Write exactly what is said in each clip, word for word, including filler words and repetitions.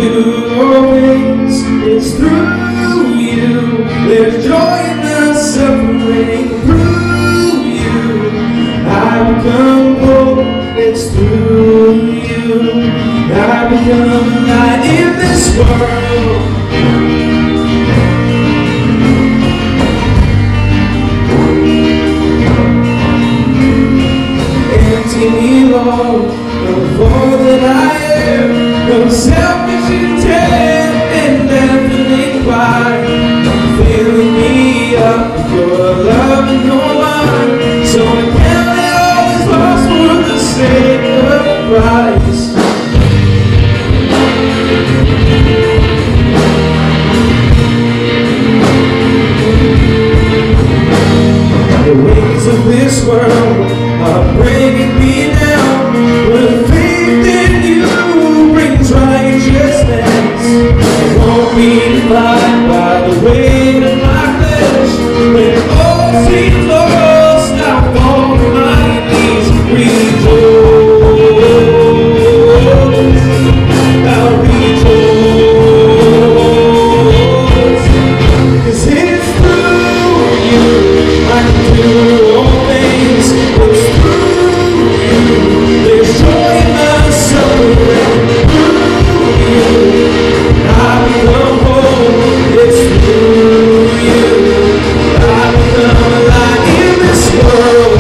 do all things. It's through you. There's joy in the suffering. Through you, I become whole. It's through you. I become light in this world. Empty me, Lord, of all that I am, of selfish intent and deafening pride. Filling me up with your love and your mind, so I count it all as lost for the sake of Christ. The ways of this world are bringing me down, but faith in you brings righteousness. I won't be defined by the weight of my flesh. When all seems lost, I fall to my knees and rejoice. I'll rejoice, 'cause it's through you I can do all things. It's through you. There's joy in my suffering. Through you, I become whole. It's through you. I become a light in this world.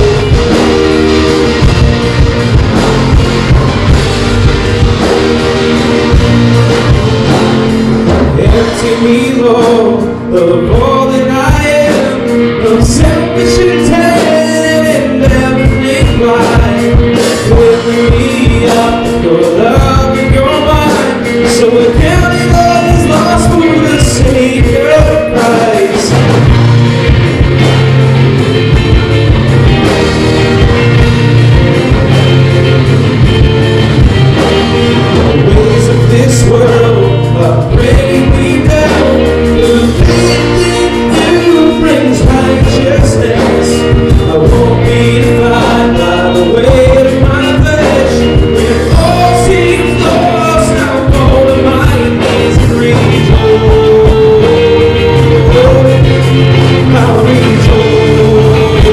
Empty me, Lord, of all that I am, of selfish intent and deafening pride. Filling me up with your love and your mind, so I count it all as lost for the sake of Christ. The ways of this world are bringing me down, but faith in you brings righteousness. I won't be defined by the weight of my flesh. When all seems lost, I'll fall to my knees and rejoice. I'll rejoice,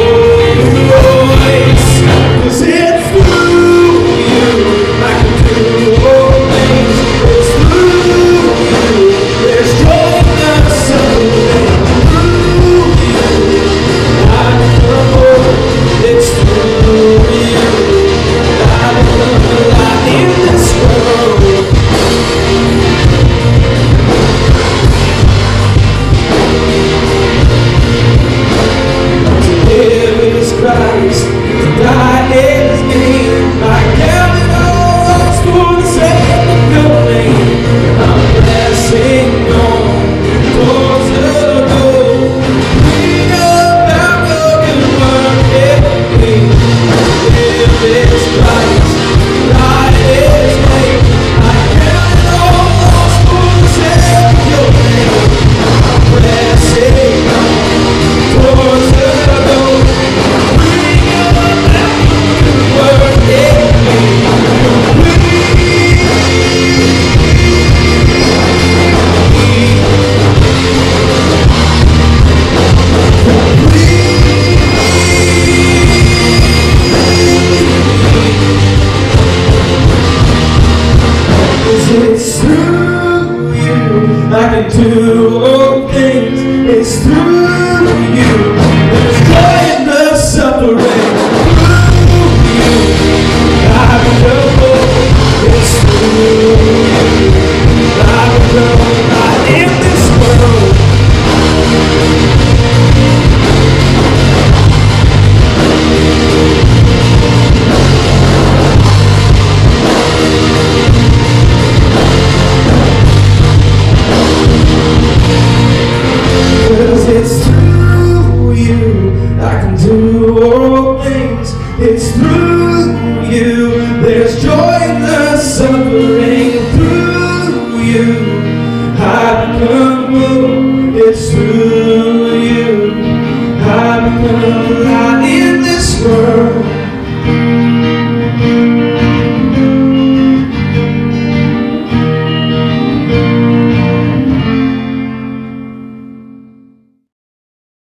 'cause it's through you I can do all things. It's through you. There's joy in the suffering. Through you, I become whole. It's through you. I become a light in this world. To live is Christ, to die is gain. I count it all lost for the sake of your name. I'm pressing on towards the goal. Bring about your good work in me. Live is Christ, die is gain. I count it all lost for the sake of your name. I'm pressing on towards the goal. Bring about your good work in me. It's through you I can do